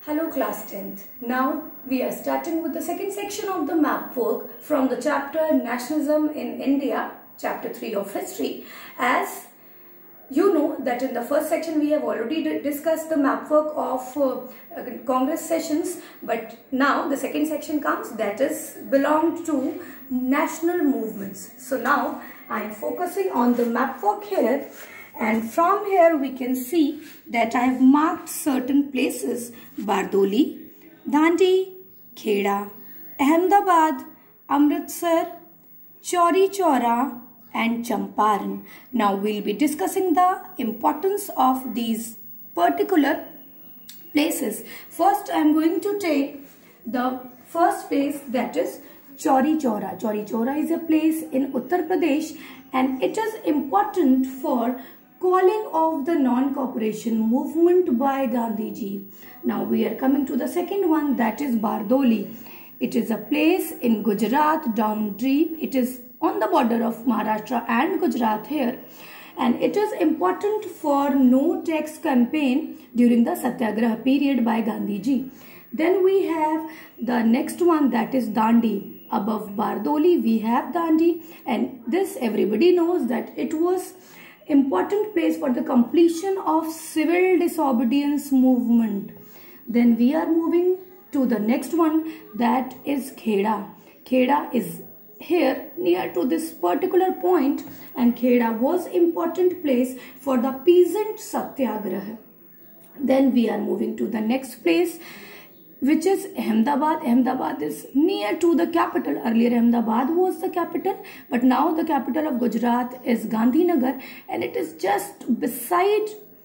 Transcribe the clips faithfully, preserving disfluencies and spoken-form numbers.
Hello class tenth. Now we are starting with the second section of the map work from the chapter Nationalism in India, chapter three of history. As you know that in the first section we have already discussed the map work of uh, uh, Congress sessions, but now the second section comes, that is belonged to national movements. So now I am focusing on the map work here. And from here we can see that I have marked certain places: Bardoli, Dandi, Kheda, Ahmedabad, Amritsar, Chauri Chaura and Champaran. Now we will be discussing the importance of these particular places. First I am going to take the first place, that is Chauri Chaura. Chauri Chaura is a place in Uttar Pradesh and it is important for calling of the non-cooperation movement by Gandhi ji. Now we are coming to the second one, that is Bardoli. It is a place in Gujarat, down deep. It is on the border of Maharashtra and Gujarat here, and it is important for no tax campaign during the Satyagraha period by Gandhi ji. Then we have the next one, that is Dandi. Above Bardoli we have Dandi, and this everybody knows that it was important place for the completion of civil disobedience movement. Then we are moving to the next one, that is Kheda. Kheda is here near to this particular point, and Kheda was important place for the peasant satyagraha. Then we are moving to the next place, which is Ahmedabad. Ahmedabad is near to the capital. Earlier Ahmedabad was the capital, but now the capital of Gujarat is Gandhinagar, and it is just beside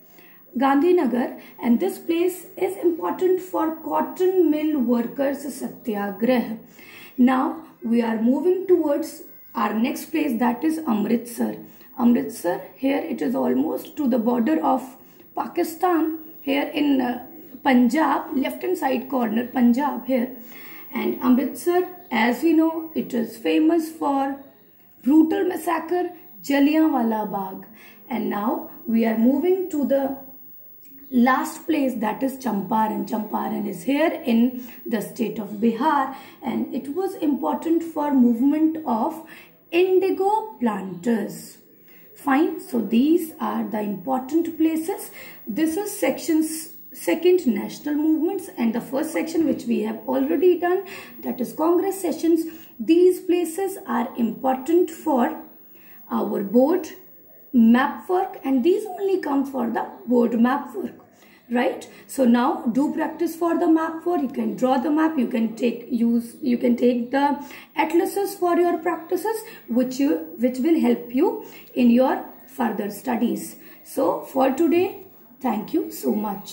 Gandhinagar, and this place is important for cotton mill workers satyagrah. Now we are moving towards our next place, that is Amritsar. Amritsar, here it is almost to the border of Pakistan, here in uh, Punjab, left hand side corner, Punjab here. And Amritsar, as we know, it is famous for brutal massacre, Jallianwala Bagh. And now we are moving to the last place, that is Champaran. Champaran is here in the state of Bihar, and it was important for movement of indigo planters. Fine, so these are the important places. This is sections second, national movements, and the first section which we have already done, that is Congress sessions. These places are important for our board map work, and these only come for the board map work, right? So now do practice for the map work. You can draw the map, you can take use you can take the atlases for your practices, which you which will help you in your further studies. So for today, thank you so much.